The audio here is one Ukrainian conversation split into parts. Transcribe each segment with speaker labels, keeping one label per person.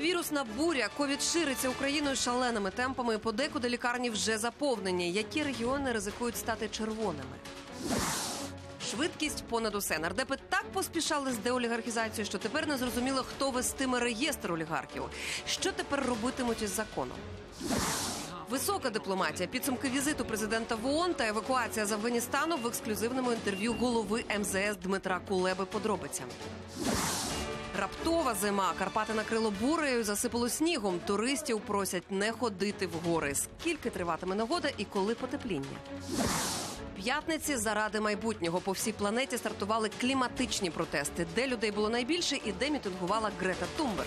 Speaker 1: Вірусна буря. Ковід шириться Україною шаленими темпами. Подекуди лікарні вже заповнені. Які регіони ризикують стати червоними? Швидкість понад усе. Нардепи так поспішали з деолігархізацією, що тепер не зрозуміло, хто вестиме реєстр олігархів. Що тепер робитимуть із законом? Висока дипломатія, підсумки візиту президента в ООН та евакуація з Афганістану в ексклюзивному інтерв'ю голови МЗС Дмитра Кулеби подробицями. Раптова зима. Карпати накрило бурею, засипало снігом. Туристів просять не ходити в гори. Скільки триватиме негода і коли потепління? П'ятниці заради майбутнього. По всій планеті стартували кліматичні протести. Де людей було найбільше і де мітингувала Грета Тунберг.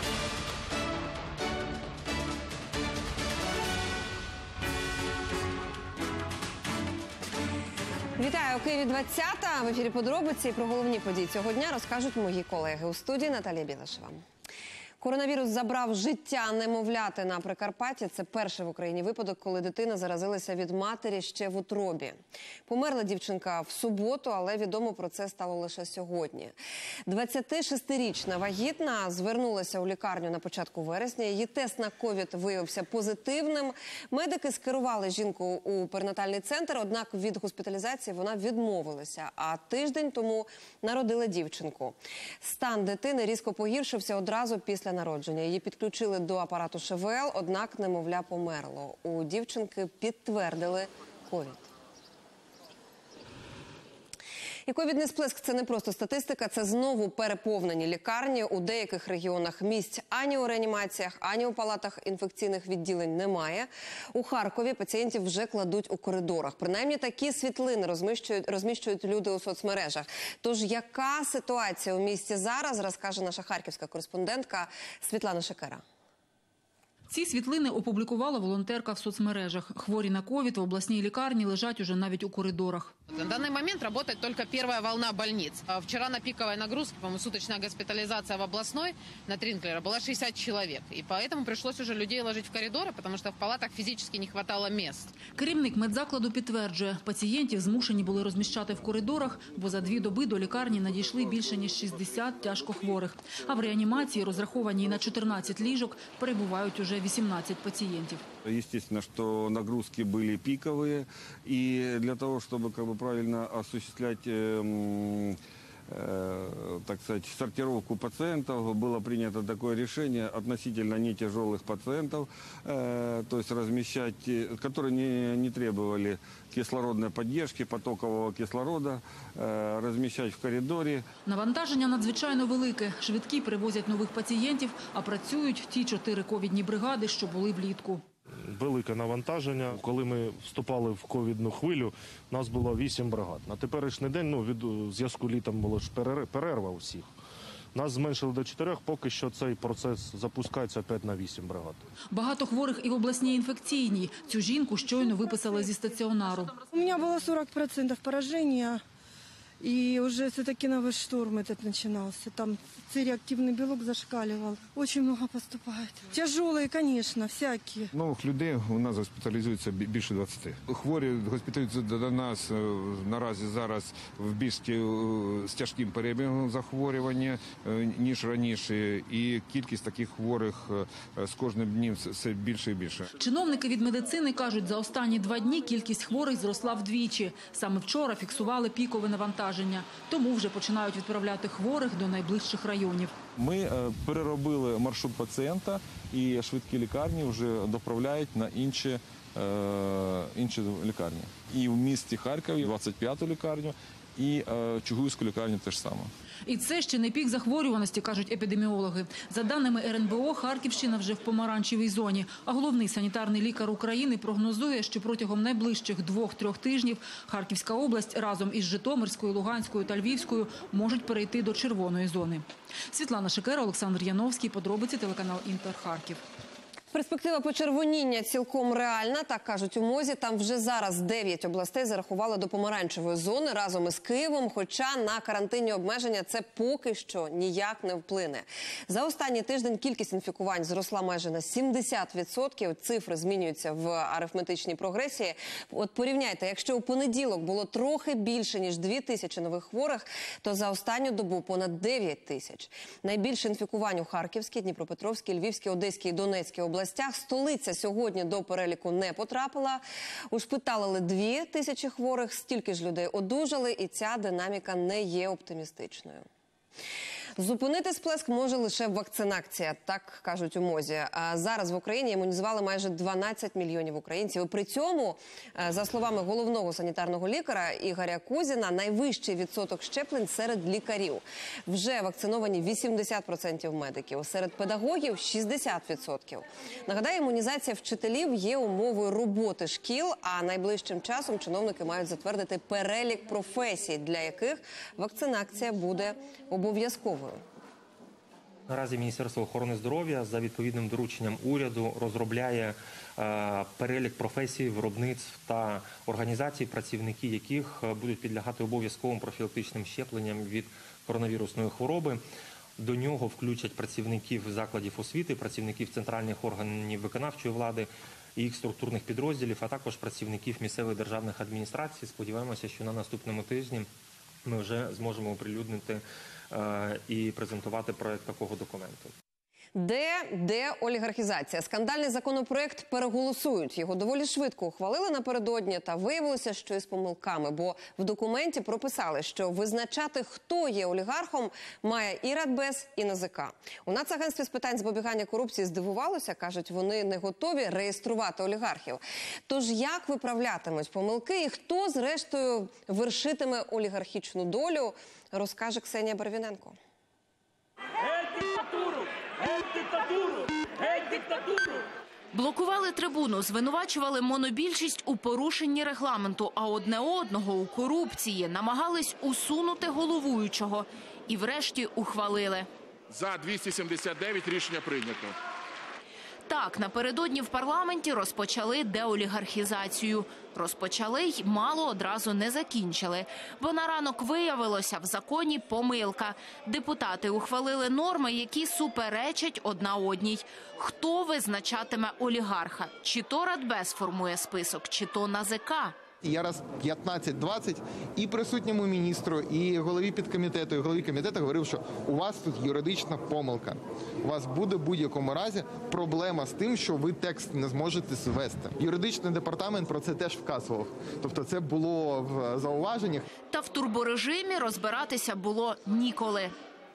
Speaker 1: Вітаю, у Києві 20-та. В ефірі подробиці про головні події цього дня розкажуть мої колеги. У студії Наталія Білашева. Коронавірус забрав життя немовляти на Прикарпатті. Це перший в Україні випадок, коли дитина заразилася від матері ще в утробі. Померла дівчинка в суботу, але відомо про це стало лише сьогодні. 26-річна вагітна звернулася у лікарню на початку вересня. Її тест на ковід виявився позитивним. Медики скерували жінку у перинатальний центр, однак від госпіталізації вона відмовилася. А тиждень тому народила дівчинку. Стан дитини різко погіршився одразу після народження. Її підключили до апарату ШВЛ, однак немовля померло. У дівчинки підтвердили ковід. І ковідний сплеск – це не просто статистика, це знову переповнені лікарні. У деяких регіонах місць ані у реанімаціях, ані у палатах інфекційних відділень немає. У Харкові пацієнтів вже кладуть у коридорах. Принаймні такі світлини розміщують люди у соцмережах. Тож яка ситуація у місті зараз, розкаже наша харківська кореспондентка Світлана Шекера.
Speaker 2: Ці світлини опублікувала волонтерка в соцмережах. Хворі на ковід в обласній лікарні лежать уже навіть у коридорах.
Speaker 3: На данный момент работает только первая волна больниц. Вчера на пиковой нагрузке, по-моему, суточная госпитализация в областной на Тринклера была 60 человек. И поэтому пришлось уже людей ложить в коридоры, потому что в палатах физически не хватало мест.
Speaker 2: Керівник медзакладу підтверджує, пацієнтів змушені були розміщати в коридорах, бо за 2 доби до лікарні надійшли більше ніж 60 тяжкохворих. А в реанімації, розрахованій на 14 ліжок, перебувають уже 18 пациентов.
Speaker 4: Естественно, что нагрузки были пиковые, и для того, чтобы правильно осуществлять, так сказать, сортировку пациентов, было принято такое решение относительно нетяжелых пациентов, то есть размещать, которые не требовали кислородной поддержки, потокового кислорода, розміщають в коридорі.
Speaker 2: Навантаження надзвичайно велике. Швидкі привозять нових пацієнтів, а працюють ті 4 ковідні бригади, що були влітку.
Speaker 5: Велике навантаження. Коли ми вступали в ковідну хвилю, нас було 8 бригад. На теперішній день, від зв'язку літом було ж перерва у всіх. Нас зменшили до 4, поки що цей процес запускається опять на 8 бригад.
Speaker 2: Багато хворих і в обласній інфекційній. Цю жінку щойно виписали зі стаціонару.
Speaker 6: У мене було 40% пораження. И уже все-таки новый шторм этот начинался. Там C-реактивный белок зашкаливал. Очень много поступает. Тяжелые, конечно, всякие.
Speaker 7: Нових людей у нас госпіталізується більше 20. Хворі госпіталізуються до нас наразі зараз в більш з тяжким перебігом захворювання, ніж раніше. І кількість таких хворих з кожним днем все більше і більше.
Speaker 2: Чиновники від медицини кажуть, за останні 2 дні кількість хворих зросла вдвічі. Саме вчора фіксували пікове навантаження. Тому вже починають відправляти хворих до найближчих районів.
Speaker 8: Ми переробили маршрут пацієнта і швидкі лікарні вже доправляють на інші лікарні. І в місті Харкові 25-ту лікарню, і Чугуївську лікарню теж саме.
Speaker 2: І це ще не пік захворюваності, кажуть епідеміологи. За даними РНБО, Харківщина вже в помаранчевій зоні. А головний санітарний лікар України прогнозує, що протягом найближчих 2-3 тижнів Харківська область разом із Житомирською, Луганською та Львівською можуть перейти до червоної зони. Світлана Шекера, Олександр Яновський. Подробиці, телеканал Інтер, Харків.
Speaker 1: Перспектива почервоніння цілком реальна, так кажуть у МОЗі. Там вже зараз 9 областей зарахували до помаранчевої зони разом із Києвом, хоча на карантинні обмеження це поки що ніяк не вплине. За останній тиждень кількість інфікувань зросла майже на 70%. Цифри змінюються в арифметичній прогресії. От порівняйте, якщо у понеділок було трохи більше, ніж 2000 нових хворих, то за останню добу понад 9000. Найбільше інфікувань у Харківській, Дніпропетровській, Львівській, Одеській і Донецькій областях. Столиця сьогодні до переліку не потрапила. Ушпиталили 2000 хворих, стільки ж людей одужали, і ця динаміка не є оптимістичною. Зупинити сплеск може лише вакцинація, так кажуть у МОЗі. А зараз в Україні імунізували майже 12 мільйонів українців. І при цьому, за словами головного санітарного лікаря Ігоря Кузіна, найвищий відсоток щеплень серед лікарів. Вже вакциновані 80% медиків, серед педагогів – 60%. Нагадаю, імунізація вчителів є умовою роботи шкіл, а найближчим часом чиновники мають затвердити перелік професій, для яких вакцинація буде обов'язковою.
Speaker 9: Наразі Міністерство охорони здоров'я за відповідним дорученням уряду розробляє перелік професій, виробництв та організацій, працівники яких будуть підлягати обов'язковим профілактичним щепленням від коронавірусної хвороби. До нього включать працівників закладів освіти, працівників центральних органів виконавчої влади і їх структурних підрозділів, а також працівників місцевих державних адміністрацій. Сподіваємося, що на наступному тижні ми вже зможемо оприлюднити і презентувати проект такого документу.
Speaker 1: Де олігархізація? Скандальний законопроект переголосують. Його доволі швидко ухвалили напередодні, та виявилося, що із помилками. Бо в документі прописали, що визначати, хто є олігархом, має і Радбез, і НАЗК. У Нацагентстві з питань запобігання корупції здивувалося, кажуть, вони не готові реєструвати олігархів. Тож як виправлятимуть помилки і хто, зрештою, вершитиме олігархічну долю, розкаже Ксенія Барвіненко.
Speaker 10: Блокували трибуну, звинувачували монобільшість у порушенні регламенту, а одне одного у корупції, намагались усунути головуючого. І врешті ухвалили.
Speaker 11: За 279 рішення прийнято.
Speaker 10: Так, напередодні в парламенті розпочали деолігархізацію. Розпочали й мало одразу не закінчили. Бо на ранок виявилося, в законі помилка. Депутати ухвалили норми, які суперечать одна одній. Хто визначатиме олігарха? Чи то Радбез формує список, чи то НАЗК?
Speaker 12: Я раз 15-20 і присутньому міністру, і голові підкомітету, і голові комітету говорив, що у вас тут юридична помилка. У вас буде в будь-якому разі проблема з тим, що ви текст не зможете звести. Юридичний департамент про це теж вказував. Тобто це було в зауваженнях.
Speaker 10: Та в турборежимі розбиратися було ніколи.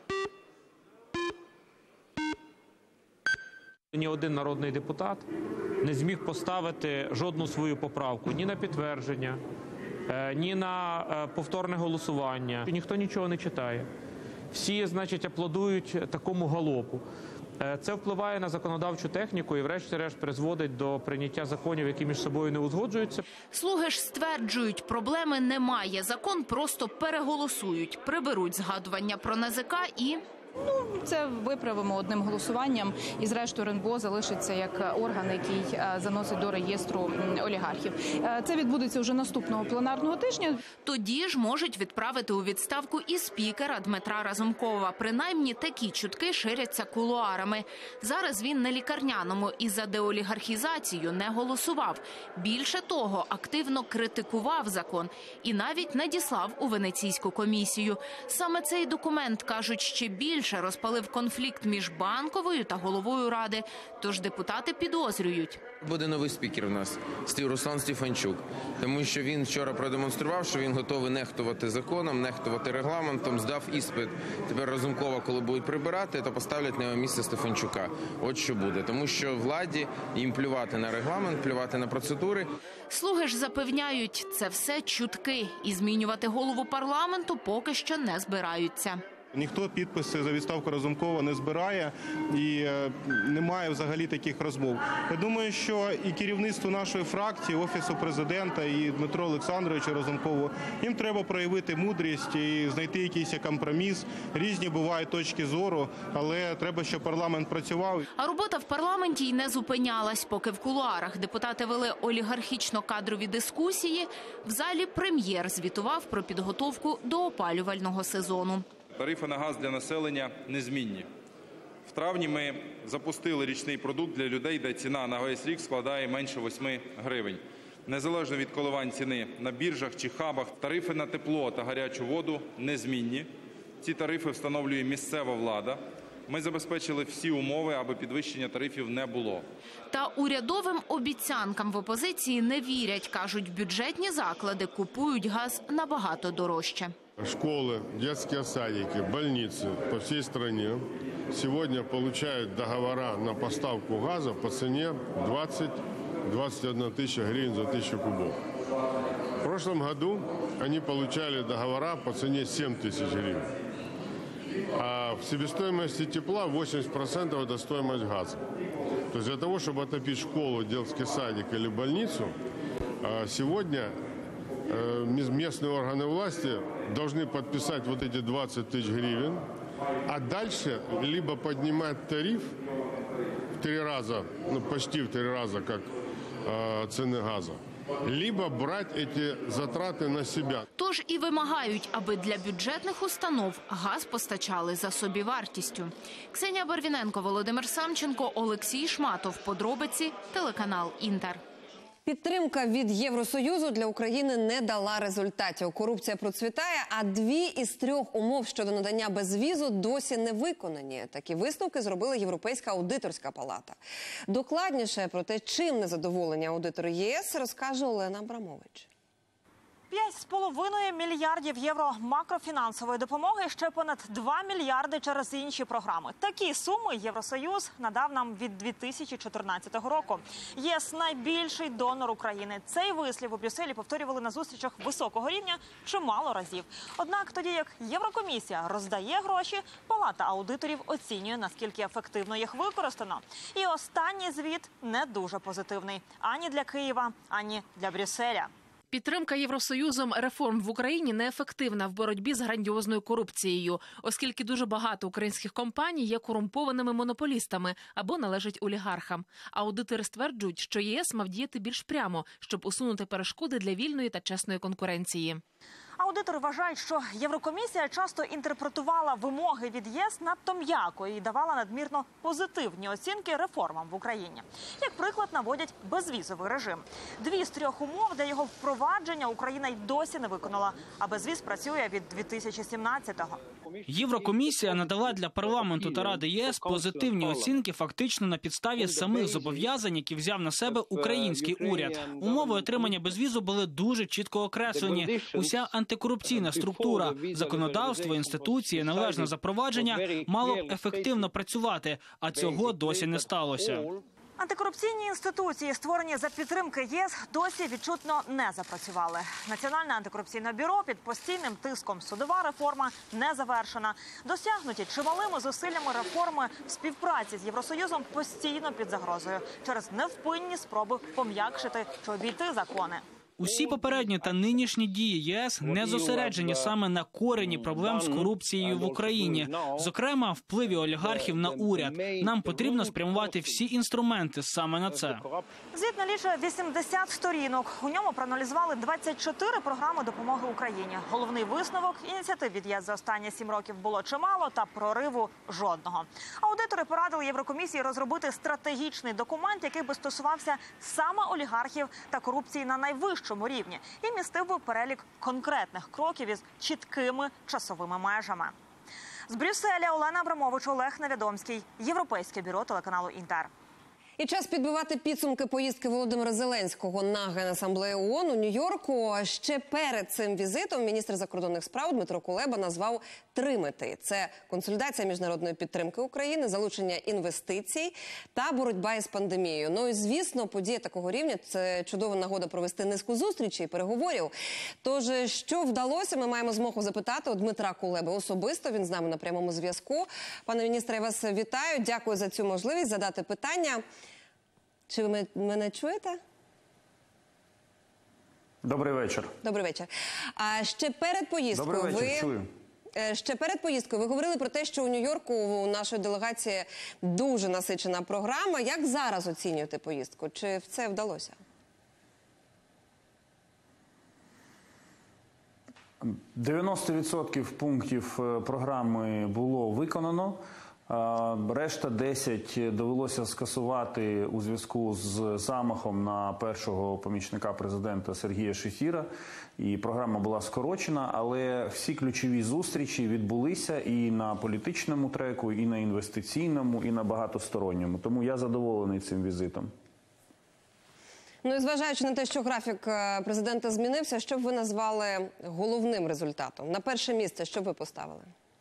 Speaker 13: Ні один народний депутат не зміг поставити жодну свою поправку ні на підтвердження, ні на повторне голосування. Ніхто нічого не читає. Всі, значить, аплодують такому галопу. Це впливає на законодавчу техніку і врешті-решт призводить до прийняття законів, які між собою не узгоджуються.
Speaker 10: Слуги ж стверджують, проблеми немає. Закон просто переголосують, приберуть згадування про НАЗК і...
Speaker 14: Це виправимо одним голосуванням, і зрештою РНБО залишиться як орган, який заносить до реєстру олігархів. Це відбудеться вже наступного пленарного тижня.
Speaker 10: Тоді ж можуть відправити у відставку і спікера Дмитра Разумкова. Принаймні такі чутки ширяться кулуарами. Зараз він на лікарняному і за деолігархізацію не голосував. Більше того, активно критикував закон і навіть надіслав у Венеційську комісію. Саме цей документ, кажуть, ще більше розпалив конфлікт між Банковою та головою Ради. Тож депутати підозрюють.
Speaker 15: Буде новий спікер у нас, Руслан Стефанчук. Тому що він вчора продемонстрував, що він готовий нехтувати законом, нехтувати регламентом, здав іспит. Тепер Разумкова, коли будуть прибирати, то поставлять на його місце Стефанчука. От що буде. Тому що владі їм плювати на регламент, плювати на процедури.
Speaker 10: Слуги ж запевняють, це все чутки. І змінювати голову парламенту поки що не збираються.
Speaker 16: Ніхто підписи за відставку Разумкова не збирає і немає взагалі таких розмов. Я думаю, що і керівництво нашої фракції, Офісу Президента і Дмитру Олександровичу Разумкову, їм треба проявити мудрість і знайти якийсь компроміс. Різні бувають точки зору, але треба, щоб парламент працював.
Speaker 10: А робота в парламенті й не зупинялась. Поки в кулуарах депутати вели олігархічно-кадрові дискусії, в залі прем'єр звітував про підготовку до опалювального сезону.
Speaker 17: Тарифи на газ для населення незмінні. В травні ми запустили річний продукт для людей, де ціна на весь рік складає менше 8 гривень. Незалежно від коливань ціни на біржах чи хабах, тарифи на тепло та гарячу воду незмінні. Ці тарифи встановлює місцева влада. Ми забезпечили всі умови, аби підвищення тарифів не було.
Speaker 10: Та урядовим обіцянкам в опозиції не вірять. Кажуть, бюджетні заклади купують газ набагато дорожче.
Speaker 18: Школы, детские садики, больницы по всей стране сегодня получают договора на поставку газа по цене 20-21 тысяча гривен за 1000 кубов. В прошлом году они получали договора по цене 7 тысяч гривен. А в себестоимости тепла 80% это стоимость газа. То есть для того, чтобы отопить школу, детский садик или больницу, сегодня местные органы власти должны подписать вот эти 20 тысяч гривен, а дальше либо поднимать тариф в 3 раза, ну почти в 3 раза, как цены газа, либо брать эти затраты на себя.
Speaker 10: Тож і вимагають, аби для бюджетних установ газ постачали за собівартістю. Ксенія Барвіненко, Володимир Самченко, Олексій Шматов. Подробиці, телеканал «Інтер».
Speaker 1: Підтримка від Євросоюзу для України не дала результатів. Корупція процвітає, а 2 із 3 умов щодо надання безвізу досі не виконані. Такі висновки зробила Європейська аудиторська палата. Докладніше про те, чим незадоволені аудитори ЄС, розкаже Олена Абрамович.
Speaker 19: 5,5 мільярдів євро макрофінансової допомоги, ще понад 2 мільярди через інші програми. Такі суми Євросоюз надав нам від 2014 року. ЄС – найбільший донор України. Цей вислів у Брюсселі повторювали на зустрічах високого рівня чимало разів. Однак тоді, як Єврокомісія роздає гроші, палата аудиторів оцінює, наскільки ефективно їх використано. І останній звіт не дуже позитивний. Ані для Києва, ані для Брюсселя.
Speaker 20: Підтримка Євросоюзом реформ в Україні неефективна в боротьбі з грандіозною корупцією, оскільки дуже багато українських компаній є корумпованими монополістами або належать олігархам. Аудитори стверджують, що ЄС мав діяти більш прямо, щоб усунути перешкоди для вільної та чесної конкуренції.
Speaker 19: Аудитори вважають, що Єврокомісія часто інтерпретувала вимоги від ЄС надто м'яко і давала надмірно позитивні оцінки реформам в Україні. Як приклад наводять безвізовий режим. 2 з 3 умов для його впровадження Україна й досі не виконала, а безвіз працює від 2017-го.
Speaker 21: Єврокомісія надала для парламенту та Ради ЄС позитивні оцінки фактично на підставі самих зобов'язань, які взяв на себе український уряд. Умови отримання безвізу були дуже чітко окреслені. Уся антикорупційна структура, законодавство, інституції, належне запровадження мало б ефективно працювати, а цього досі не сталося.
Speaker 19: Антикорупційні інституції, створені за підтримки ЄС, досі відчутно не запрацювали. Національне антикорупційне бюро під постійним тиском, судова реформа не завершена. Досягнуті чималими зусиллями реформи в співпраці з Євросоюзом постійно під загрозою через невпинні спроби пом'якшити чи обійти закони.
Speaker 21: Усі попередні та нинішні дії ЄС не зосереджені саме на корені проблем з корупцією в Україні. Зокрема, впливі олігархів на уряд. Нам потрібно спрямувати всі інструменти саме на це.
Speaker 19: Звіт налічує 80 сторінок. У ньому проаналізували 24 програми допомоги Україні. Головний висновок – ініціатив від ЄС за останні 7 років було чимало, та прориву жодного. Аудитори порадили Єврокомісії розробити стратегічний документ, який би стосувався саме олігархів та корупції на найвищому рівні і містив би перелік конкретних кроків із чіткими часовими межами. З Брюсселя Олена Абрамович, Олег Невідомський, Європейське бюро телеканалу «Інтер».
Speaker 1: І час підбивати підсумки поїздки Володимира Зеленського на Генасамблею ООН у Нью-Йорку. Ще перед цим візитом міністр закордонних справ Дмитро Кулеба назвав 3 мети. Це консолідація міжнародної підтримки України, залучення інвестицій та боротьба із пандемією. Ну і, звісно, подія такого рівня – це чудова нагода провести низку зустрічей і переговорів. Тож, що вдалося, ми маємо змогу запитати у Дмитра Кулеби особисто. Він з нами на прямому зв'язку. Пане міністре, я вас вітаю. Дякую за цю можливість задати питання. Чи ви мене чуєте?
Speaker 3: Добрий вечір.
Speaker 1: Добрий вечір. А ще перед поїздкою
Speaker 3: Добрий вечір, чую.
Speaker 1: Ще перед поїздкою ви говорили про те, що у Нью-Йорку у нашої делегації дуже насичена програма. Як зараз оцінюєте поїздку? Чи це вдалося?
Speaker 3: – 90% пунктів програми було виконано. Решта 10 довелося скасувати у зв'язку з замахом на першого помічника президента Сергія Шефіра. І програма була скорочена, але всі ключові зустрічі відбулися і на політичному треку, і на інвестиційному, і на багатосторонньому. Тому я задоволений цим візитом.
Speaker 1: Ну і зважаючи на те, що графік президента змінився, що б ви назвали головним результатом? На перше місце що б ви поставили?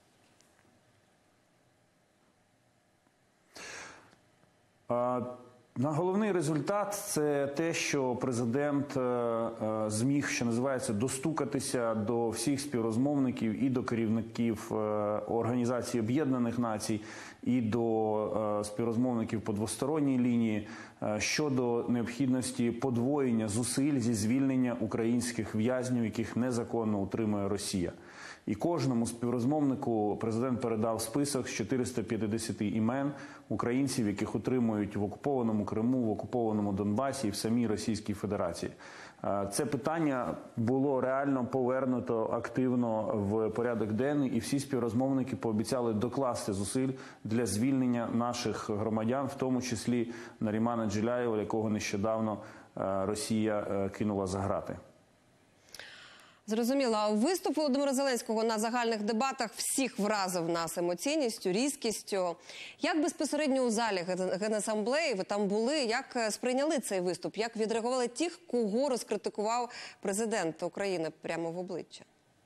Speaker 3: На головний результат – це те, що президент зміг, що називається, достукатися до всіх співрозмовників і до керівників Організації Об'єднаних Націй, і до співрозмовників по двосторонній лінії щодо необхідності подвоєння зусиль зі звільнення українських в'язнів, яких незаконно утримує Росія. І кожному співрозмовнику президент передав список з 450 імен українців, яких утримують в окупованому Криму, в окупованому Донбасі і в самій Російській Федерації. Це питання було реально повернуто активно в порядок денний, і всі співрозмовники пообіцяли докласти зусиль для звільнення наших громадян, в тому числі Нарімана Джеляєва, якого нещодавно Росія кинула за грати.
Speaker 1: Зрозуміло. Виступ Володимира Зеленського на загальних дебатах всіх вразив нас емоційністю, різкістю. Як безпосередньо у залі Генасамблеї ви там були, як сприйняли цей виступ? Як відреагували ті, кого розкритикував президент України прямо в обличчя?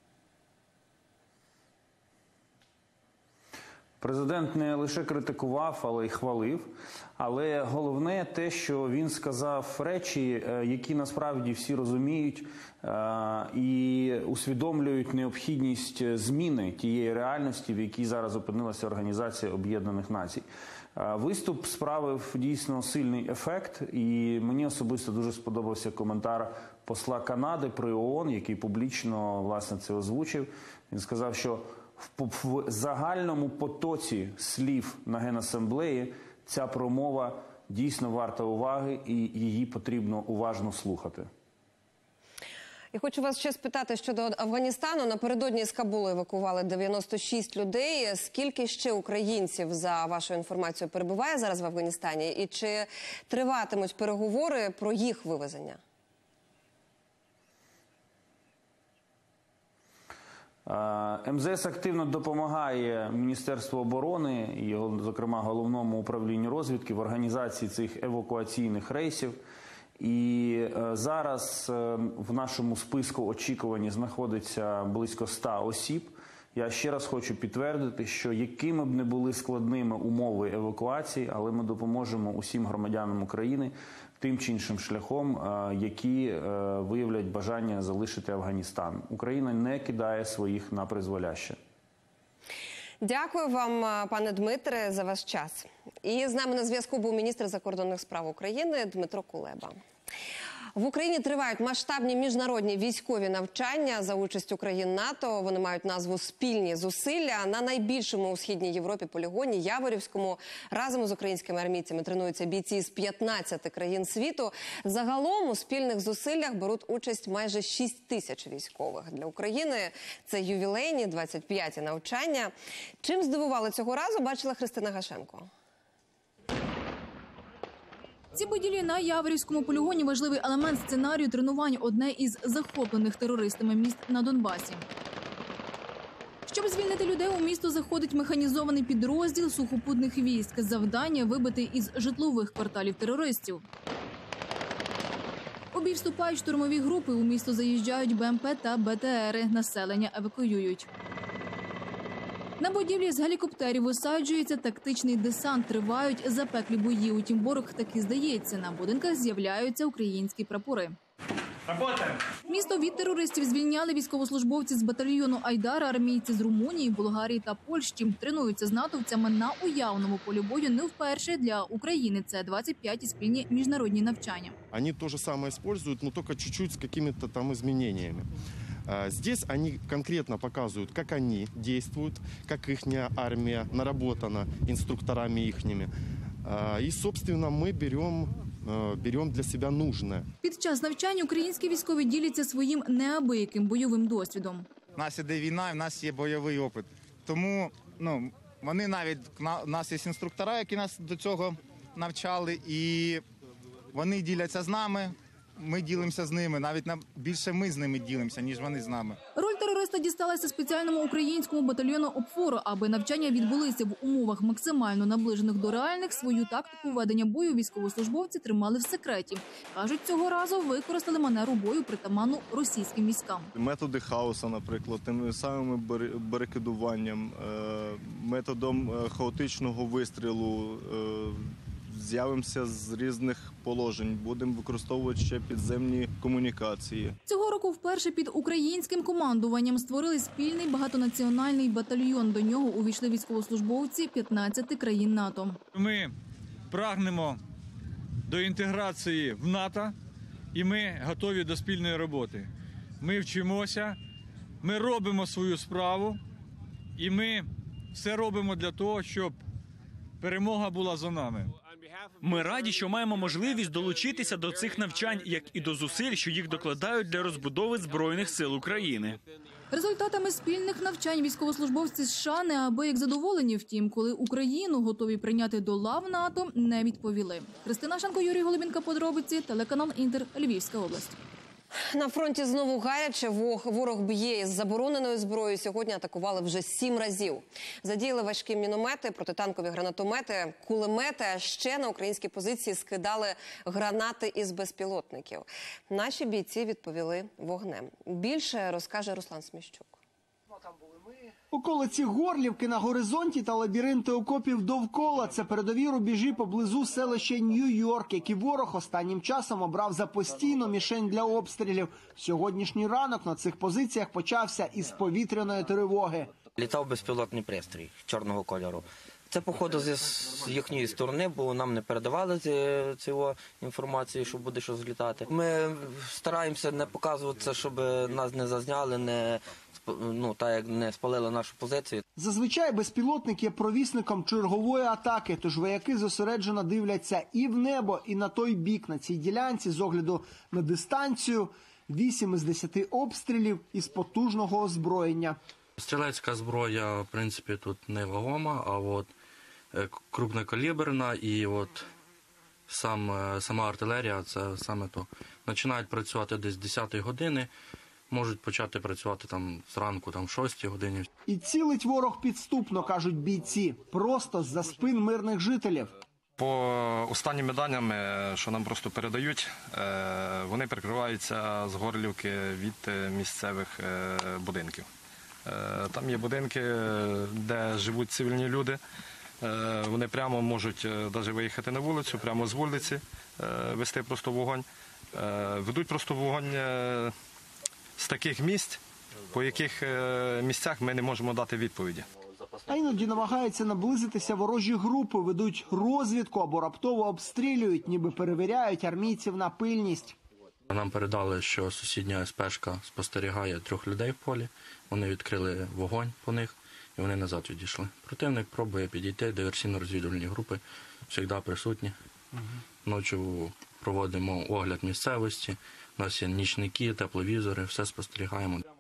Speaker 3: Президент не лише критикував, але й хвалив. Але головне те, що він сказав речі, які насправді всі розуміють і усвідомлюють необхідність зміни тієї реальності, в якій зараз опинилася Організація Об'єднаних Націй. Виступ справив дійсно сильний ефект, і мені особисто дуже сподобався коментар посла Канади при ООН, який публічно, власне, це озвучив. Він сказав, що в загальному потоці слів на Генасамблеї ця промова дійсно варта уваги і її потрібно уважно слухати.
Speaker 1: І хочу вас ще спитати щодо Афганістану. Напередодні з Кабулу евакували 96 людей. Скільки ще українців, за вашою інформацією, перебуває зараз в Афганістані? І чи триватимуть переговори про їх вивезення?
Speaker 3: МЗС активно допомагає Міністерству оборони і, зокрема, Головному управлінню розвідки в організації цих евакуаційних рейсів. І зараз в нашому списку очікування знаходиться близько 100 осіб. Я ще раз хочу підтвердити, що якими б не були складними умови евакуації, але ми допоможемо усім громадянам України тим чи іншим шляхом, які виявлять бажання залишити Афганістан. Україна не кидає своїх на призволяще.
Speaker 1: Дякую вам, пане Дмитре, за ваш час. І з нами на зв'язку був міністр закордонних справ України Дмитро Кулеба. В Україні тривають масштабні міжнародні військові навчання за участю країн НАТО. Вони мають назву «Спільні зусилля». На найбільшому у Східній Європі полігоні Яворівському разом з українськими армійцями тренуються бійці з 15 країн світу. Загалом у спільних зусиллях беруть участь майже 6 тисяч військових. Для України це ювілейні 25-ті навчання. Чим здивували цього разу, бачила Христина Гашенко.
Speaker 22: Ці події на Яворівському полігоні – важливий елемент сценарію тренувань одне із захоплених терористами міст на Донбасі. Щоб Щоб звільнити людей, у місто заходить механізований підрозділ сухопутних військ. Завдання – вибити із житлових кварталів терористів. У бій вступають штурмові групи. У місто заїжджають БМП та БТРи. Населення евакуюють. На будівлі з гелікоптерів висаджується тактичний десант. Тривають запеклі бої. Утім, ворог таки здається. На будинках з'являються українські прапори. Місто від терористів звільняли військовослужбовці з батальйону «Айдар», армійці з Румунії, Болгарії та Польщі. Тренуються з натовцями на уявному полі бою не вперше. Для України це 25-ті спільні міжнародні навчання.
Speaker 4: Они то же самое используют, но только чуть-чуть с какими-то там изменениями. Здесь они конкретно показывают, как они действуют, как их армия наработана инструкторами ихними. И, собственно, мы берем для себя нужное.
Speaker 22: Під час навчань українські військові діляться своїм неабияким бойовим досвідом.
Speaker 5: У нас іде війна, і в нас є бойовий опит. Тому вони навіть, у нас є інструктора, які нас до цього навчали, і вони діляться з нами, ми ділимося з ними, навіть більше ми з ними ділимося, ніж вони з нами.
Speaker 22: Роль терориста дісталася спеціальному українському батальйону «Опфору». Аби навчання відбулися в умовах максимально наближених до реальних, свою тактику ведення бою військовослужбовці тримали в секреті. Кажуть, цього разу використали манеру бою, притаманну російським військам.
Speaker 8: Методи хаосу, наприклад, тим самим барикадуванням, методом хаотичного вистрілу, з'явимося з різних положень, будемо використовувати ще підземні комунікації.
Speaker 22: Цього року вперше під українським командуванням створили спільний багатонаціональний батальйон. До нього увійшли військовослужбовці 15 країн НАТО.
Speaker 23: Ми прагнемо до інтеграції в НАТО і ми готові до спільної роботи. Ми вчимося, ми робимо свою справу і ми все робимо для того, щоб перемога була за нами.
Speaker 24: Ми раді, що маємо можливість долучитися до цих навчань, як і до зусиль, що їх докладають для розбудови Збройних сил України.
Speaker 22: Результатами спільних навчань військовослужбовці США неабияк задоволені. Втім, коли Україну готові прийняти до лав НАТО, не відповіли. Христина Шанко, Юрій Голубінка, подробиці, телеканал «Інтер», Львівська область.
Speaker 1: На фронті знову гаряче. Ворог б'є із забороненою зброєю. Сьогодні атакували вже 7 разів. Задіяли важкі міномети, протитанкові гранатомети, кулемети, а ще на українські позиції скидали гранати із безпілотників. Наші бійці відповіли вогнем. Більше розкаже Руслан Сміщук.
Speaker 25: Околиці Горлівки на горизонті та лабіринти окопів довкола – це передові рубежі поблизу селища Нью-Йорк, які ворог останнім часом обрав за постійну мішень для обстрілів. Сьогоднішній ранок на цих позиціях почався із повітряної тривоги.
Speaker 26: Літав безпілотний пристрій чорного кольору. Це, походу, з їхньої сторони, бо нам не передавали цього інформації, що буде що злітати. Ми стараємося не показувати це, щоб нас не зазняли, так як не спалили нашу позицію.
Speaker 25: Зазвичай безпілотник є провісником чергової атаки, тож вояки зосереджено дивляться і в небо, і на той бік. На цій ділянці, з огляду на дистанцію, 8 із 10 обстрілів із потужного озброєння.
Speaker 27: Стрілецька зброя, в принципі, тут не вагома, а от крупнокаліберна і от сама артилерія – це саме то. Починають працювати десь з 10-ї години, можуть почати працювати там зранку, там в 6-й годині.
Speaker 25: І цілить ворог підступно, кажуть бійці, просто з-за спин мирних жителів.
Speaker 28: По останнім даним, що нам просто передають, вони прикриваються з Горлівки від місцевих будинків. Там є будинки, де живуть цивільні люди. Вони прямо можуть навіть виїхати на вулицю, прямо з вулиці, вести просто вогонь. Ведуть просто вогонь з таких місць, по яких місцях ми не можемо дати відповіді.
Speaker 25: А іноді намагаються наблизитися ворожі групи, ведуть розвідку або раптово обстрілюють, ніби перевіряють армійців на пильність.
Speaker 27: Нам передали, що сусідня СПшка спостерігає 3 людей в полі. Вони відкрили вогонь по них і вони назад відійшли. Противник пробує підійти, диверсійно-розвідувальні групи завжди присутні. Ночі проводимо огляд місцевості, у нас є нічники, тепловізори, все спостерігаємо.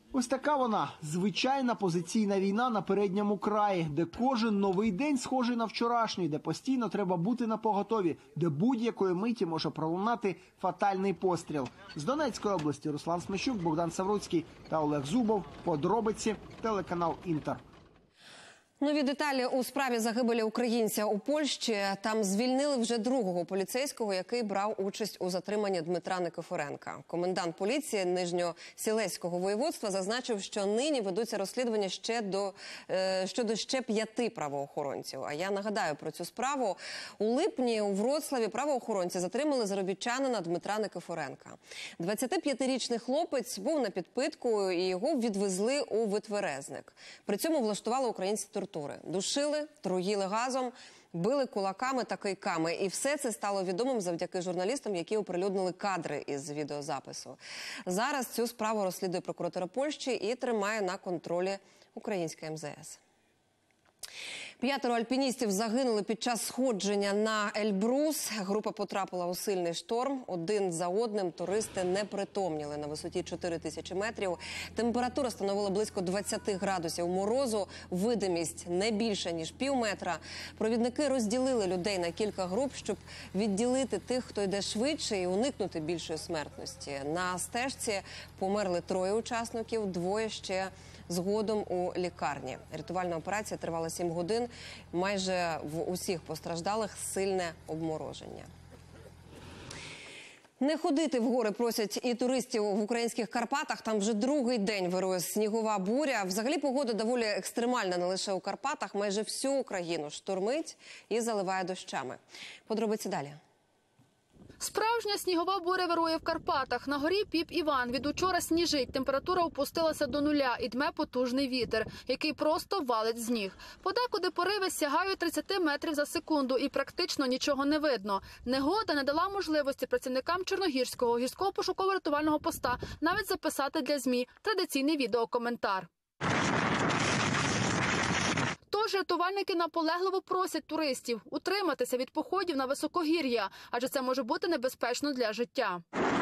Speaker 25: Ось така вона – звичайна позиційна війна на передньому краї, де кожен новий день схожий на вчорашній, де постійно треба бути напоготові, де будь-якої миті може пролунати фатальний постріл. З Донецької області Руслан Смещук, Богдан Савруцький та Олег Зубов. Подробиці, телеканал «Інтер».
Speaker 1: Нові деталі у справі загибелі українця у Польщі. Там звільнили вже другого поліцейського, який брав участь у затриманні Дмитра Никифоренка. Комендант поліції Нижньосілеського воєводства зазначив, що нині ведуться розслідування щодо ще 5 правоохоронців. А я нагадаю про цю справу. У липні у Вроцлаві правоохоронці затримали заробітчанина Дмитра Никифоренка. 25-річний хлопець був на підпитку і його відвезли у Витверезник. При цьому влаштували українські тортури. Душили, труїли газом, били кулаками та кийками. І все це стало відомим завдяки журналістам, які оприлюднили кадри із відеозапису. Зараз цю справу розслідує прокуратура Польщі і тримає на контролі українська МЗС. 5 альпіністів загинули під час сходження на Ельбрус. Група потрапила у сильний шторм. Один за одним туристи не притомніли на висоті 4000 метрів. Температура становила близько 20 градусів морозу. Видимість не більше, ніж півметра. Провідники розділили людей на кілька груп, щоб відділити тих, хто йде швидше і уникнути більшої смертності. На стежці померли 3 учасників, 2 ще згодом у лікарні. Рятувальна операція тривала 7 годин. Майже в усіх постраждалих сильне обмороження. Не ходити в гори просять і туристів в українських Карпатах. Там вже другий день вирує снігова буря. Взагалі погода доволі екстремальна не лише у Карпатах. Майже всю Україну штормить і заливає дощами. Подробиці далі.
Speaker 2: Справжня снігова буря вирує в Карпатах. На горі Піп-Іван від учора сніжить. Температура опустилася до 0 і дме потужний вітер, який просто валить з ніг. Подекуди пориви сягають 30 метрів за секунду і практично нічого не видно. Негода не дала можливості працівникам Чорногірського гірського пошуково-рятувального поста навіть записати для ЗМІ традиційний відеокоментар. Тож рятувальники наполегливо просять туристів утриматися від походів на високогір'я, адже це може бути небезпечно для життя.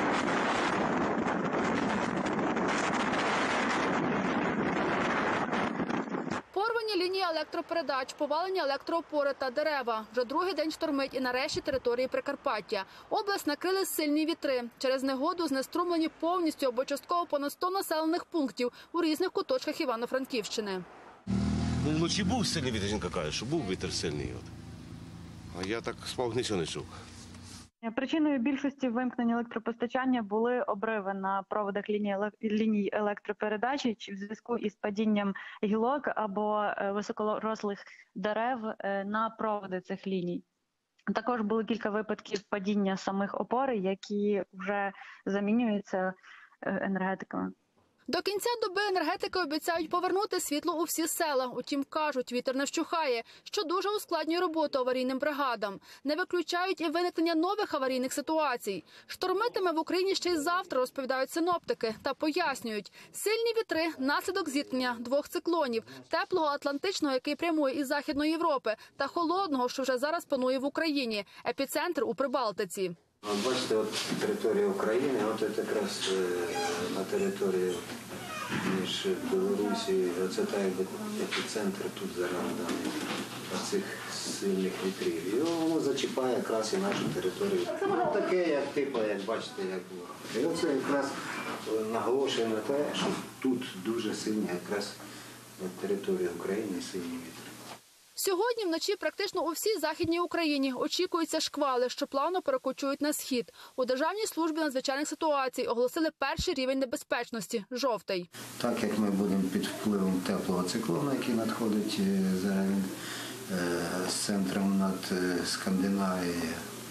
Speaker 2: Порвані лінії електропередач, повалені електроопори та дерева. Вже другий день штормить і на решті території Прикарпаття. Область накрили сильні вітри. Через негоду знеструмлені повністю або частково понад 100 населених пунктів у різних куточках Івано-Франківщини.
Speaker 6: Вночі був сильний вітер, жінка каже, що був вітер сильний. А я так спав, нічого не чув.
Speaker 7: Причиною більшості вимкнення електропостачання були обриви на проводах ліній електропередачі в зв'язку із падінням гілок або високорослих дерев на проводи цих ліній. Також було кілька випадків падіння самих опор, які вже замінюються енергетиками.
Speaker 2: До кінця доби енергетики обіцяють повернути світло у всі села. Утім, кажуть, вітер не вщухає, що дуже ускладнює роботу аварійним бригадам. Не виключають і виникнення нових аварійних ситуацій. Штормитиме в Україні ще й завтра, розповідають синоптики. Та пояснюють, сильні вітри – наслідок зіткнення 2 циклонів. Теплого Атлантичного, який прямує із Західної Європи, та холодного, що вже зараз панує в Україні. Епіцентр у Прибалтиці.
Speaker 9: Бачите, от територія України, от це якраз на території між Білорусією, оце так якби епіцентр тут зараз цих сильних вітрів. І воно зачіпає якраз і нашу територію. Воно таке, як типу, як бачите, як було. І оце якраз наголошує на те, що тут дуже сильні якраз на території України сильні вітри.
Speaker 2: Сьогодні вночі практично у всій Західній Україні очікуються шквали, що плавно перекочують на схід. У Державній службі надзвичайних ситуацій оголосили перший рівень небезпечності – жовтий.
Speaker 9: Так як ми будемо під впливом теплого циклону, який надходить зараз з центром над Скандинавією,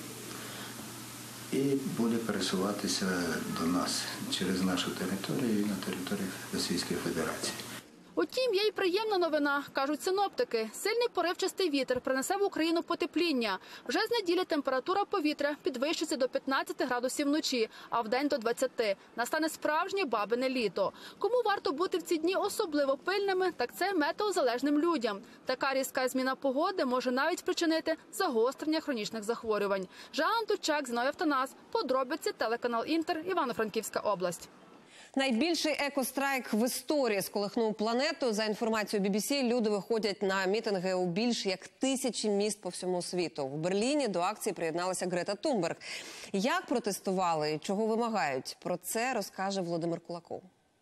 Speaker 9: і буде пересуватися до нас через нашу територію і на територію Російської Федерації.
Speaker 2: Утім, є й приємна новина, кажуть синоптики. Сильний поривчастий вітер принесе в Україну потепління. Вже з неділі температура повітря підвищиться до 15 градусів вночі, а вдень до 20. Настане справжнє бабине літо. Кому варто бути в ці дні особливо пильними, так це метеозалежним людям. Така різка зміна погоди може навіть спричинити загострення хронічних захворювань. Жанна Тучак, Зіновій Автонас, подробиці, телеканал «Інтер», Івано-Франківська область.
Speaker 1: Найбільший екострайк в історії сколихнув планету. За інформацією BBC, люди виходять на мітинги у більш як 1000 міст по всьому світу. В Берліні до акції приєдналася Грета Тунберг. Як протестували і чого вимагають? Про це розкаже Володимир Кулаков.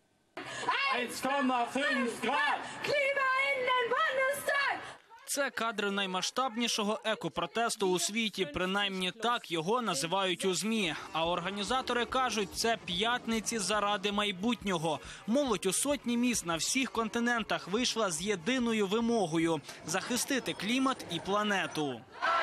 Speaker 21: Це кадри наймасштабнішого екопротесту у світі. Принаймні так його називають у ЗМІ. А організатори кажуть, це п'ятниці заради майбутнього. Молодь у сотні міст на всіх континентах вийшла з єдиною вимогою – захистити клімат і планету.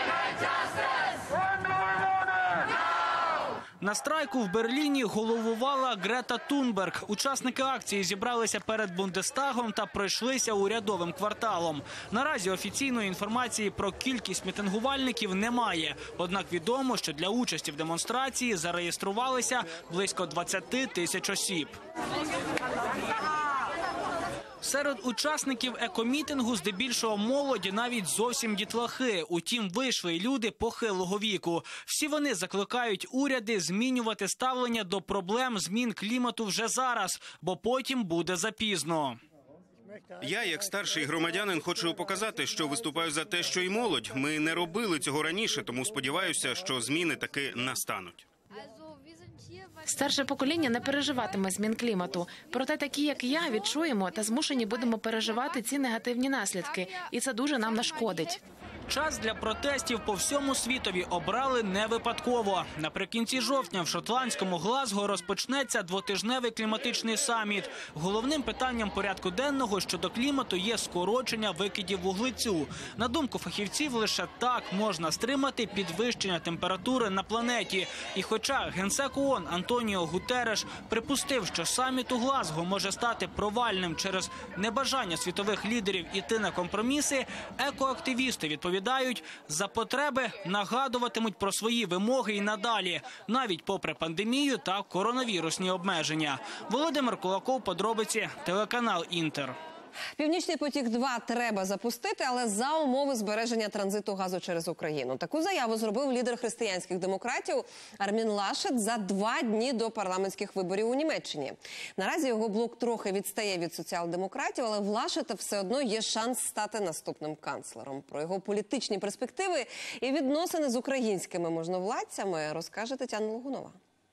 Speaker 21: На страйку в Берліні головувала Грета Тунберг. Учасники акції зібралися перед Бундестагом та пройшлися урядовим кварталом. Наразі офіційної інформації про кількість мітингувальників немає. Однак відомо, що для участі в демонстрації зареєструвалися близько 20 тисяч осіб. Серед учасників екомітингу здебільшого молоді, навіть зовсім дітлахи. Утім, вийшли й люди похилого віку. Всі вони закликають уряди змінювати ставлення до проблем змін клімату вже зараз, бо потім буде запізно.
Speaker 11: Я, як старший громадянин, хочу показати, що виступаю за те, що й молодь. Ми не робили цього раніше, тому сподіваюся, що зміни таки настануть.
Speaker 20: Старше покоління не переживатиме змін клімату. Проте такі, як я, відчуємо та змушені будемо переживати ці негативні наслідки. І це дуже нам нашкодить.
Speaker 21: Час для протестів по всьому світові обрали не випадково. Наприкінці жовтня в шотландському Глазго розпочнеться двотижневий кліматичний саміт. Головним питанням порядку денного щодо клімату є скорочення викидів вуглецю. На думку фахівців, лише так можна стримати підвищення температури на планеті. І хоча генсек ООН Антоніо Гутереш припустив, що саміт у Глазго може стати провальним через небажання світових лідерів іти на компроміси, екоактивісти відповідають, за потреби нагадуватимуть про свої вимоги і надалі, навіть попри пандемію та коронавірусні обмеження. Володимир Кулаков, подробиці, телеканал «Інтер».
Speaker 1: Північний потік-2 треба запустити, але за умови збереження транзиту газу через Україну. Таку заяву зробив лідер християнських демократів Армін Лашет за 2 дні до парламентських виборів у Німеччині. Наразі його блок трохи відстає від соціал-демократів, але в Лашета все одно є шанс стати наступним канцлером. Про його політичні перспективи і відносини з українськими можновладцями розкаже Тетяна Логунова.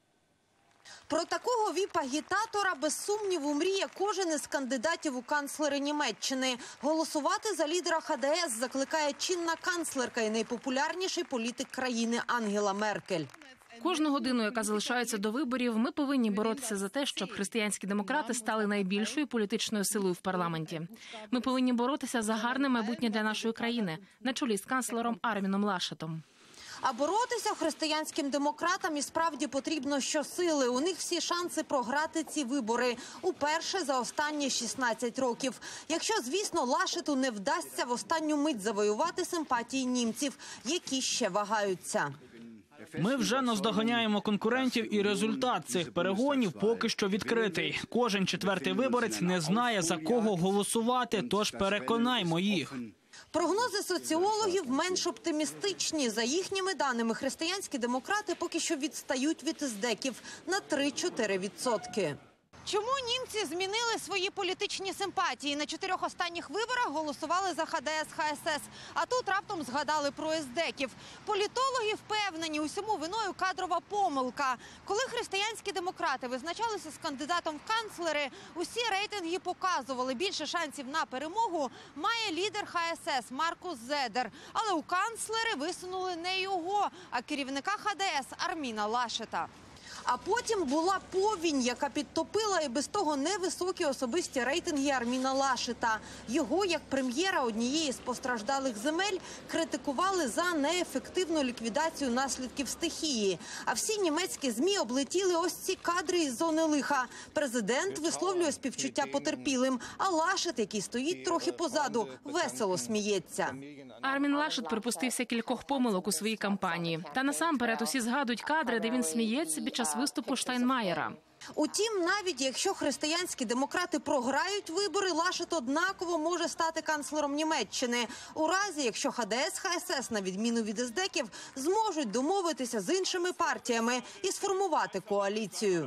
Speaker 12: Про такого віп-агітатора, без сумніву, мріє кожен із кандидатів у канцлери Німеччини. Голосувати за лідера ХДС закликає чинна канцлерка і найпопулярніший політик країни Ангела Меркель.
Speaker 20: Кожну годину, яка залишається до виборів, ми повинні боротися за те, щоб християнські демократи стали найбільшою політичною силою в парламенті. Ми повинні боротися за гарне майбутнє для нашої країни, на чолі з канцлером Арміном Лашетом.
Speaker 12: А боротися християнським демократам і справді потрібно щосили. У них всі шанси програти ці вибори. Уперше за останні 16 років. Якщо, звісно, Лашету не вдасться в останню мить завоювати симпатії німців, які ще вагаються.
Speaker 21: Ми вже наздоганяємо конкурентів, і результат цих перегонів поки що відкритий. Кожен четвертий виборець не знає, за кого голосувати, тож переконаймо їх.
Speaker 12: Прогнози соціологів менш оптимістичні. За їхніми даними, християнські демократи поки що відстають від ездеків на 3-4%. Чому німці змінили свої політичні симпатії? На 4 останніх виборах голосували за ХДС-ХСС, а тут раптом згадали про ездеків. Політологи впевнені, усьому виною кадрова помилка. Коли християнські демократи визначалися з кандидатом в канцлери, усі рейтинги показували, більше шансів на перемогу має лідер ХСС Маркус Зедер. Але у канцлери висунули не його, а керівника ХДС Арміна Лашета. А потім була повінь, яка підтопила і без того невисокі особисті рейтинги Арміна Лашета. Його, як прем'єра однієї з постраждалих земель, критикували за неефективну ліквідацію наслідків стихії. А всі німецькі ЗМІ облетіли ось ці кадри із зони лиха. Президент висловлює співчуття потерпілим, а Лашет, який стоїть трохи позаду, весело сміється.
Speaker 20: Армін Лашет припустився кількох помилок у своїй кампанії. Та насамперед усі згадують кадри, де він сміється під час виступу Штайнмаєра.
Speaker 12: Утім, навіть якщо християнські демократи програють вибори, Лашет однаково може стати канцлером Німеччини. У разі, якщо ХДС-ХСС, на відміну від ездеків, зможуть домовитися з іншими партіями і сформувати коаліцію.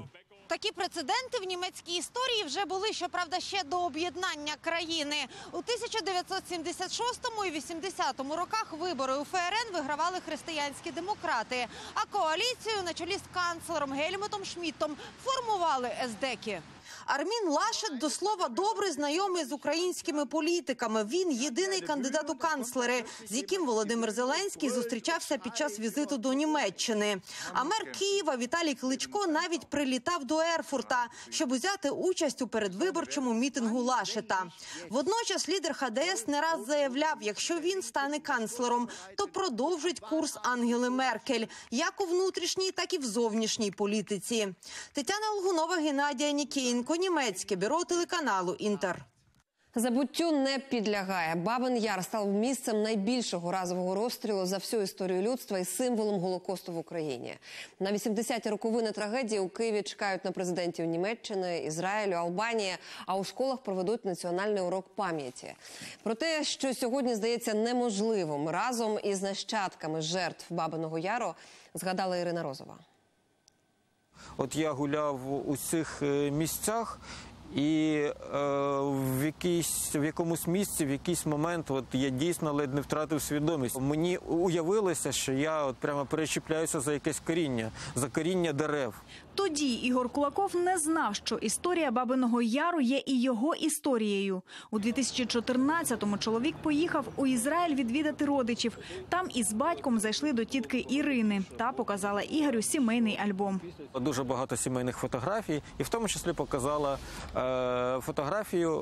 Speaker 12: Такі прецеденти в німецькій історії вже були, щоправда, ще до об'єднання країни. У 1976 і 80 роках вибори у ФРН вигравали християнські демократи, а коаліцію на чолі з канцлером Гельмутом Шмідтом формували ездеки. Армін Лашет, до слова, добре знайомий з українськими політиками. Він єдиний кандидат у канцлери, з яким Володимир Зеленський зустрічався під час візиту до Німеччини. А мер Києва Віталій Кличко навіть прилітав до Ерфурта, щоб взяти участь у передвиборчому мітингу Лашета. Водночас лідер ХДС не раз заявляв, якщо він стане канцлером, то продовжить курс Ангели Меркель, як у внутрішній, так і в зовнішній політиці. Тетяна Лгунова, Геннадій Анікієнко, німецьке бюро телеканалу «Інтер».
Speaker 1: Забуттю не підлягає. Бабин Яр став місцем найбільшого разового розстрілу за всю історію людства і символом Голокосту в Україні. На 80-ті роковини трагедії у Києві чекають на президентів Німеччини, Ізраїлю, Албанії, а у школах проведуть національний урок пам'яті. Про те, що сьогодні здається неможливим, разом із нащадками жертв Бабиного Яру згадала Ірина Розова.
Speaker 8: От я гуляв у цих місцях, і в якомусь місці, в якийсь момент я дійсно ледь не втратив свідомість. Мені уявилося, що я прямо перечіпляюся за якесь коріння, за коріння дерев.
Speaker 10: Тоді Ігор Кулаков не знав, що історія Бабиного Яру є і його історією. У 2014-му чоловік поїхав у Ізраїль відвідати родичів. Там із батьком зайшли до тітки Ірини та показала Ігорю сімейний альбом.
Speaker 8: Дуже багато сімейних фотографій, і в тому числі показала фотографію.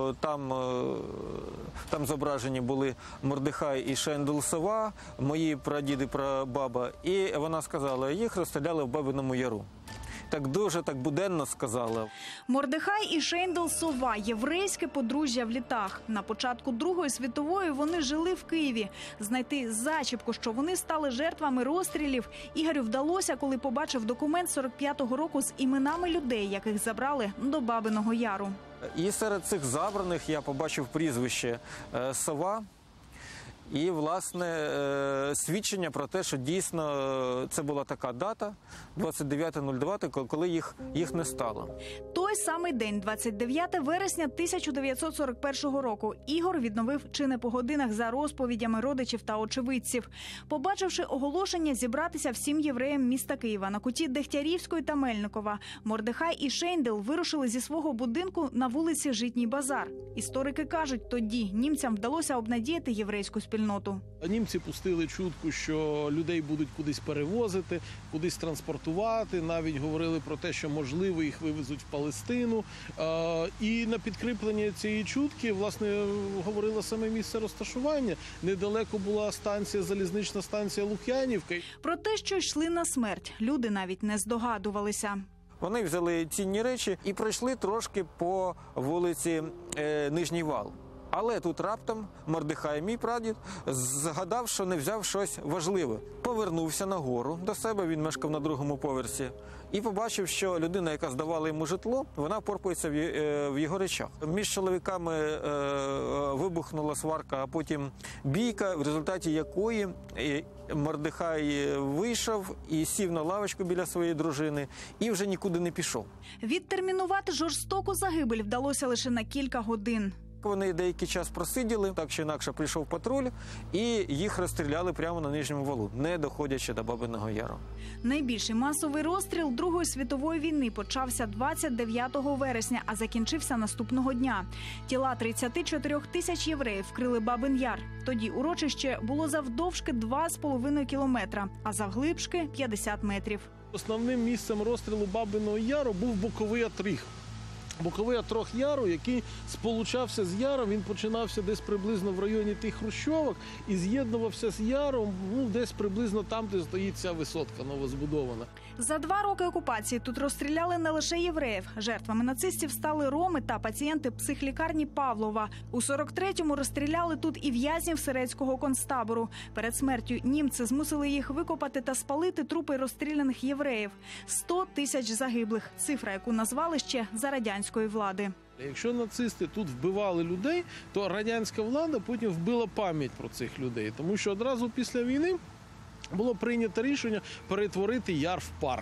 Speaker 8: Там зображені були Мордехай і Шендел Сова, мої прадіди, прабаба. І вона сказала, їх розстріляли в Бабиному Яру. Так дуже буденно сказала.
Speaker 10: Мордехай і Шендел Сова – єврейське подружжя в літах. На початку Другої світової вони жили в Києві. Знайти зачіпку, що вони стали жертвами розстрілів, Ігорю вдалося, коли побачив документ 45-го року з іменами людей, яких забрали до Бабиного Яру.
Speaker 8: І серед цих забраних я побачив прізвище Сова. І, власне, свідчення про те, що дійсно це була така дата, 29.02, коли їх не стало.
Speaker 10: Той самий день, 29 вересня 1941 року, Ігор відновив чини по годинах за розповідями родичів та очевидців. Побачивши оголошення зібратися всім євреям міста Києва на куті Дегтярівської та Мельникова, Мордехай і Шендел вирушили зі свого будинку на вулиці Житній базар. Історики кажуть, тоді німцям вдалося обнадіяти єврейську спільноту.
Speaker 13: Німці пустили чутку, що людей будуть кудись перевозити, кудись транспортувати. Навіть говорили про те, що, можливо, їх вивезуть в Палестину. І на підкріплення цієї чутки, власне, говорило саме місце розташування. Недалеко була залізнична станція Лук'янівка.
Speaker 10: Про те, що йшли на смерть, люди навіть не здогадувалися.
Speaker 8: Вони взяли цінні речі і пройшли трошки по вулиці Нижній Вал. Але тут раптом Мордехай, мій прадід, згадав, що не взяв щось важливе. Повернувся нагору до себе, він мешкав на другому поверсі, і побачив, що людина, яка здавала йому житло, вона порпається в його речах. Між чоловіками вибухнула сварка, а потім бійка, в результаті якої Мордехай вийшов і сів на лавочку біля своєї дружини і вже нікуди не пішов.
Speaker 10: Відтермінувати жорстоку загибель вдалося лише на кілька годин.
Speaker 8: Вони деякий час просиділи, так чи інакше прийшов патруль, і їх розстріляли прямо на Нижньому Валу, не доходячи до Бабиного Яру.
Speaker 10: Найбільший масовий розстріл Другої світової війни почався 29 вересня, а закінчився наступного дня. Тіла 34 тисяч євреїв вкрили Бабин Яр. Тоді урочище було завдовжки 2,5 кілометра, а завглибшки 50 метрів.
Speaker 13: Основним місцем розстрілу Бабиного Яру був боковий отріг. Боковий отрог Яру, який сполучався з Яром, він починався десь приблизно в районі тих хрущовок і з'єднувався з Яром, десь приблизно там, де стоїть ця висотка новозбудована.
Speaker 10: За 2 роки окупації тут розстріляли не лише євреїв. Жертвами нацистів стали роми та пацієнти психлікарні Павлова. У 43-му розстріляли тут і в'язнів Сирецького концтабору. Перед смертю німці змусили їх викопати та спалити трупи розстріляних євреїв. 100 тисяч загиблих – цифра, яку назвали ще за радянської влади.
Speaker 13: Якщо нацисти тут вбивали людей, то радянська влада потім вбила пам'ять про цих людей. Тому що одразу після війни було прийнято рішення перетворити Яр в парк.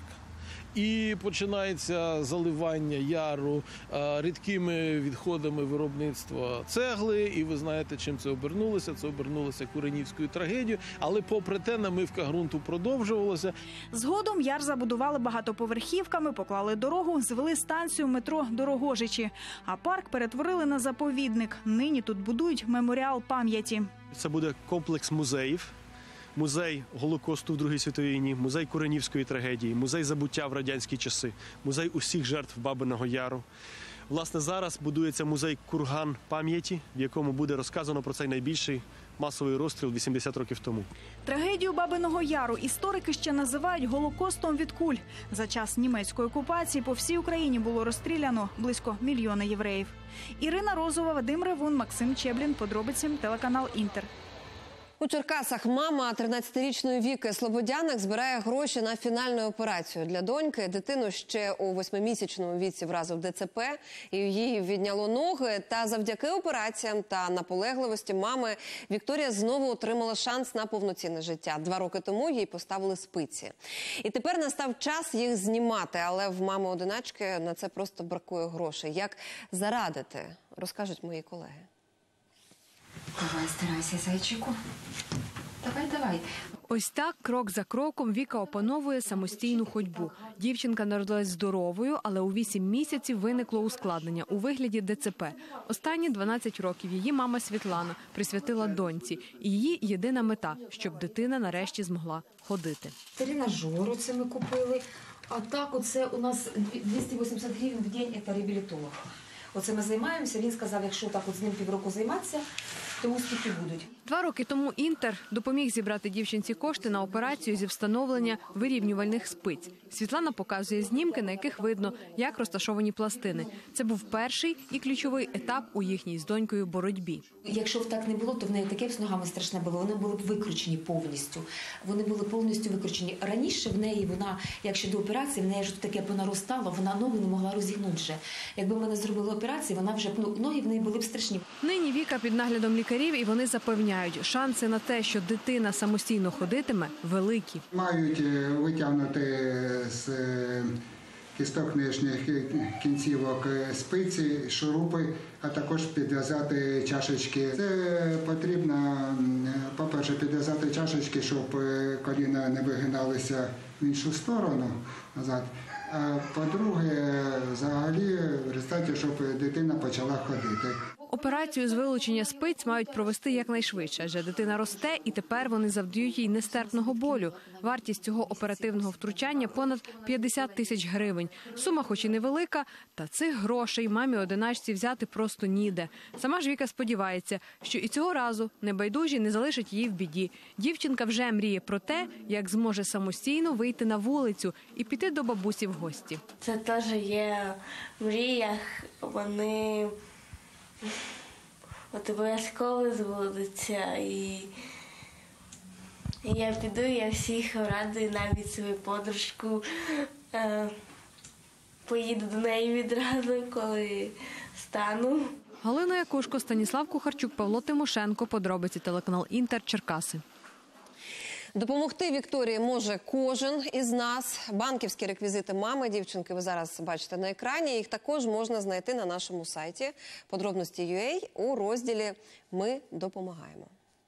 Speaker 13: і починається заливання яру рідкими відходами виробництва цегли. І ви знаєте, чим це обернулося. Це обернулося Куренівською трагедією, але попри те намивка ґрунту продовжувалася.
Speaker 10: Згодом яр забудували багатоповерхівками, поклали дорогу, звели станцію метро Дорогожичі. А парк перетворили на заповідник. Нині тут будують меморіал пам'яті.
Speaker 3: Це буде комплекс музеїв. Музей Голокосту в Другій світовій війні, музей Куренівської трагедії, музей забуття в радянські часи, музей усіх жертв Бабиного Яру. Власне, зараз будується музей Курган пам'яті, в якому буде розказано про цей найбільший масовий розстріл 80 років тому.
Speaker 10: Трагедію Бабиного Яру історики ще називають Голокостом від куль. За час німецької окупації по всій Україні було розстріляно близько 1 мільйона євреїв. Ірина Розова, Вадим Ревун, Максим Чеблін. Подробиці, телеканал «Інтер».
Speaker 1: У Черкасах мама 13-річної Віки Слободяник збирає гроші на фінальну операцію для доньки. Дитину ще у 8-місячному віці вразив ДЦП, і їй відняло ноги. Та завдяки операціям та наполегливості мами Вікторія знову отримала шанс на повноцінне життя. 2 роки тому їй поставили спиці. І тепер настав час їх знімати, але в мами-одиначки на це просто бракує грошей. Як зарадити, розкажуть мої колеги.
Speaker 4: Давай, старайся, зайчику. Давай.
Speaker 14: Ось так, крок за кроком, Віка опановує самостійну ходьбу. Дівчинка народилась здоровою, але у 8 місяців виникло ускладнення у вигляді ДЦП. Останні 12 років її мама Світлана присвятила доньці. І її єдина мета – щоб дитина нарешті змогла ходити.
Speaker 4: Тренажер оце ми купили. А так, оце у нас 280 гривень в день – це реабілітолог. Оце ми займаємося. Він сказав, якщо так от з ним півроку займатися, то успіхи будуть.
Speaker 14: 2 роки тому «Інтер» допоміг зібрати дівчинці кошти на операцію зі встановлення вирівнювальних спиць. Світлана показує знімки, на яких видно, як розташовані пластини. Це був перший і ключовий етап у їхній з донькою боротьбі.
Speaker 4: Якщо б так не було, то в неї таке з ногами страшне було. Вони були б викручені повністю. Вони були повністю викручені. Раніше в неї, якщо до операції, в неї ж таке понаростало, вона ноги не могла розігнути вже. Якби ми не зробили операції, вона вже, ноги в неї були б страшні.
Speaker 14: Нині Віка під наглядом лікарів, і вони запевняють, шанси на те, що дитина самостійно ходитиме, великі.
Speaker 15: Мають витягнути з кісток нижніх кінцівок спиці, шурупи, а також підв'язати чашечки. Це потрібно, по-перше, підв'язати чашечки, щоб коліна не вигиналися в іншу сторону назад. А по-друге, взагалі, в результаті, щоб дитина почала ходити.
Speaker 14: Операцію з вилучення спиць мають провести якнайшвидше, адже дитина росте і тепер вони завдають їй нестерпного болю. Вартість цього оперативного втручання – понад 50 тисяч гривень. Сума хоч і невелика, та цих грошей мамі-одиначці взяти просто ніде. Сама ж Віка сподівається, що і цього разу небайдужі не залишать її в біді. Дівчинка вже мріє про те, як зможе самостійно вийти на вулицю і піти до бабусі в гості.
Speaker 16: Це теж є в мріях, вони обов'язково збудуться, і я піду, я всіх радую, навіть свою подружку, поїду до неї відразу, коли стану.
Speaker 14: Галина Якушко, Станіслав Кухарчук, Павло Тимошенко. Подробиці, телеканал «Інтер», Черкаси.
Speaker 1: Допомогти Вікторії може кожен із нас. Банківські реквізити мами дівчинки ви зараз бачите на екрані. Їх також можна знайти на нашому сайті подробності.ua у розділі «Ми допомагаємо».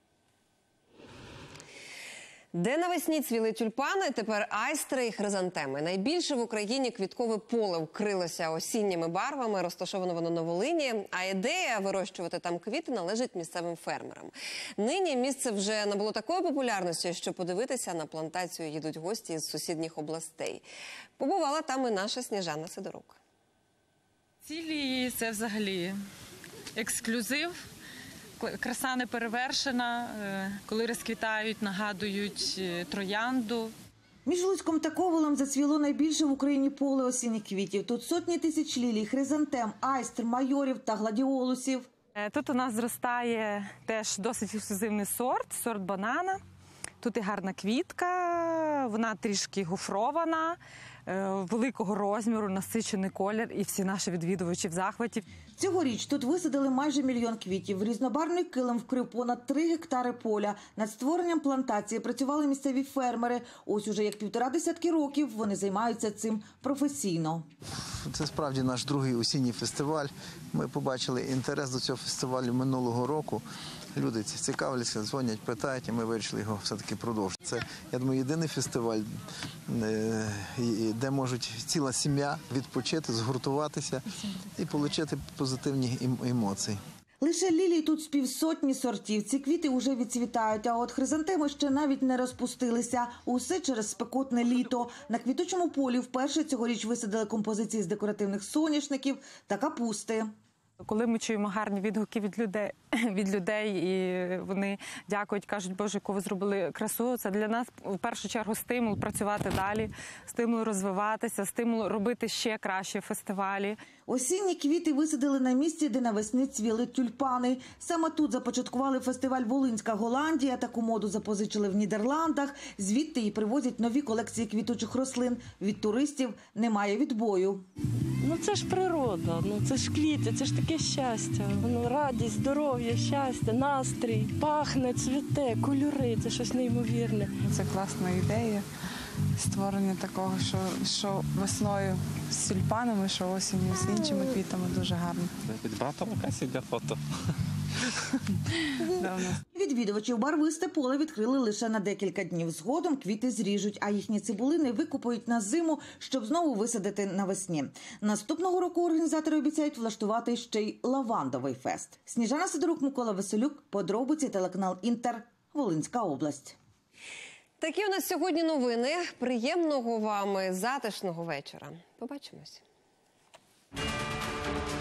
Speaker 1: Де навесні цвіли тюльпани, тепер айстри і хризантеми. Найбільше в Україні квіткове поле вкрилося осінніми барвами, розташовано воно на Волині. А ідея вирощувати там квіти належить місцевим фермерам. Нині місце вже набуло такої популярності, що подивитися на плантацію їдуть гості з сусідніх областей. Побувала там і наша Сніжана Сидорук.
Speaker 17: Цілі – це взагалі ексклюзив. Краса не перевершена, коли розквітають, нагадують троянду.
Speaker 18: Між Луцьком та Ковелем зацвіло найбільше в Україні поле осінніх квітів. Тут сотні тисяч лілій, хризантем, айстр, майорів та гладіолусів.
Speaker 17: Тут у нас зростає теж досить ексклюзивний сорт банана. Тут і гарна квітка, вона трішки гофрована, великого розміру, насичений колір, і всі наші відвідувачі в захваті.
Speaker 18: Цьогоріч тут висадили майже 1 мільйон квітів. Різнобарвний килим вкрив понад 3 гектари поля. Над створенням плантації працювали місцеві фермери. Ось уже як 1,5 десятки років вони займаються цим професійно.
Speaker 5: Це справді наш другий осінній фестиваль. Ми побачили інтерес до цього фестивалю минулого року. Люди цікавляться, дзвонять, питають, і ми вирішили його все-таки продовжити. Це, я думаю, єдиний фестиваль, де можуть ціла сім'я відпочити, згуртуватися і отримати позитивні емоції.
Speaker 18: Лише лілій тут з 150 сортів. Ці квіти уже відцвітають, а от хризантеми ще навіть не розпустилися. Усе через спекотне літо. На квітучому полі вперше цьогоріч висадили композиції з декоративних соняшників та капусти.
Speaker 17: Коли ми чуємо гарні відгуки від людей, і вони дякують, кажуть, Боже, яку ви зробили красу, це для нас в першу чергу стимул працювати далі, стимул розвиватися, стимул робити ще кращі фестивалі.
Speaker 18: Осінні квіти висадили на місці, де навесні цвіли тюльпани. Саме тут започаткували фестиваль «Волинська Голландія». Таку моду запозичили в Нідерландах. Звідти і привозять нові колекції квітучих рослин. Від туристів немає відбою.
Speaker 19: Ну це ж природа, це ж квіти, це ж таке щастя. Воно радість, здоров'я, щастя, настрій, пахне, цвіте, кольори, це щось неймовірне.
Speaker 22: Це класна ідея. Створення такого, що весною з тюльпанами, що осінню з іншими квітами дуже гарно.
Speaker 23: Підбрати локацію для фото.
Speaker 18: Відвідувачів барвисте поле відкрили лише на декілька днів. Згодом квіти зріжуть, а їхні цибулини викопають на зиму, щоб знову висадити навесні. Наступного року організатори обіцяють влаштувати ще й лавандовий фест. Сніжана Сидорук, Микола Василюк. Подробиці, телеканал «Інтер», Волинська область.
Speaker 1: Такі у нас сьогодні новини. Приємного вам і затишного вечора. Побачимось.